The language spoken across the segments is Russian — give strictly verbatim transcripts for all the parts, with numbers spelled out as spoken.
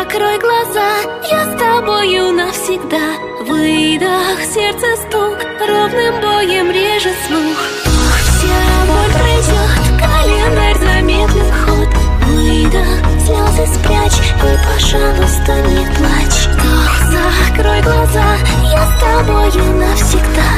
закрой глаза, я с тобою навсегда. Выдох, сердце стук, ровным боем режет слух. Ох, вся боль пройдет, календарь замедлит ход. Выдох, слезы спрячь и, пожалуйста, не плачь. Вдох, закрой глаза, я с тобою навсегда.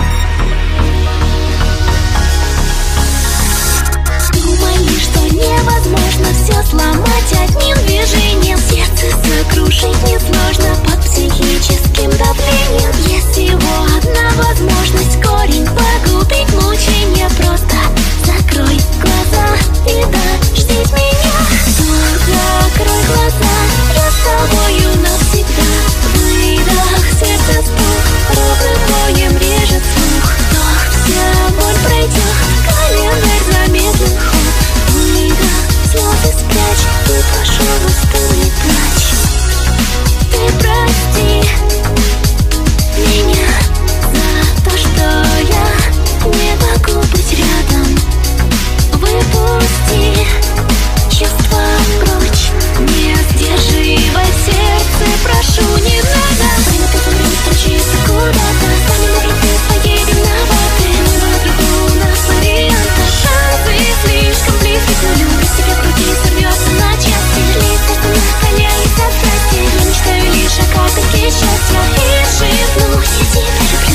Думали, что невозможно все сломать одним движением. Сердце сокрушить несложно под психическим давлением. Есть всего одна возможность корень погубить мучение. Просто закрой глаза и дождись меня. Вдох, закрой глаза, я с тобою навсегда. Выдох, сердце стук, ровным боем режет слух. Вдох, вся боль пройдет, календарь замедлит ход. Выдох, слезы спрячь и, пожалуйста, не плачь. Ты прости меня за то, что я не могу быть рядом. Выпусти чувства прочь, не сдерживай сердце, прошу, не надо. Время ты время стучится куда-то, сами может ты своей виноваты. Но другого у нас варианта, шансы слишком близки к нулю. Без тебя крути сорвется на части, листья накаляясь от страсти. Я мечтаю лишь о капельке счастья и шепну: я тебя люблю.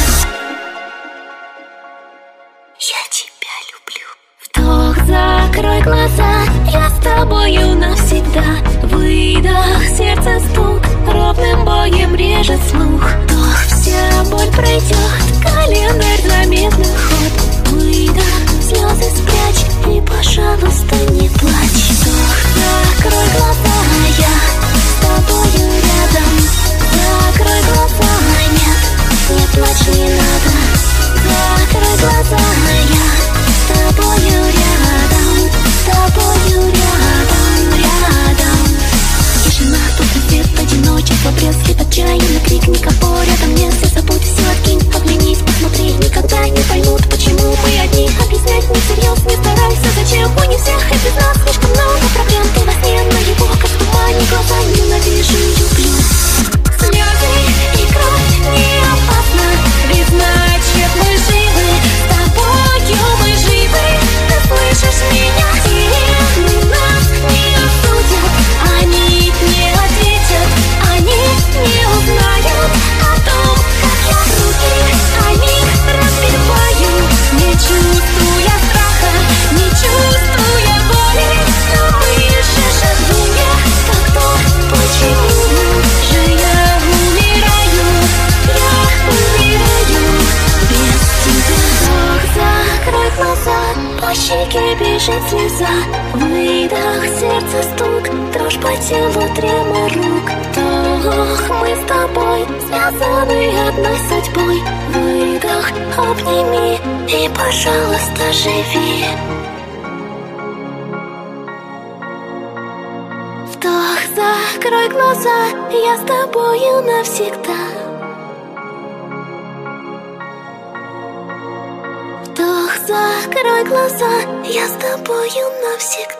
Я тебя люблю. Вдох, закрой глаза, я с тобою навсегда. Выдох, сердце стук, ровным боем режет слух. Вдох, вся боль пройдет, календарь замедлит ход. Выдох, слезы спрячь и, пожалуйста, не плачь. Вдох, закрой глаза, я с тобою рядом. Закрой глаза, нет, не плачь, не надо. Закрой глаза, я с тобою рядом, с тобою рядом, рядом. Тишина, тусклый свет, одиночество, брезг, отчаянный крик, никого рядом нет. Все забудь, все откинь, оглянись, посмотри, никогда не поймут, почему мы одни. Объяснять не всерьез, не старайся, зачем? Мы не всех, и без нас слишком много проблем. Ты во сне, наяву, как в тумане, глаза ненавижу, люблю. Слезы и кровь не опасно, ведь значит мы живы. С тобою мы живы, ты слышишь меня? Сирены нас не осудят, они не ответят, они не узнают о том, как я руки о них разбиваю. Не чувствуя страха, не чувствуя боли, но выше живу я. Тогда почему же я умираю? Я умираю без тебя. Вдох, закрой глаза, по щеке бежит слеза. Выдох, сердце стук, дрожь по телу, трема рук. Вдох, мы с тобой связаны одной судьбой. Выдох, обними и, пожалуйста, живи. Вдох, закрой глаза, я с тобою навсегда. Вдох, закрой глаза, я с тобою навсегда.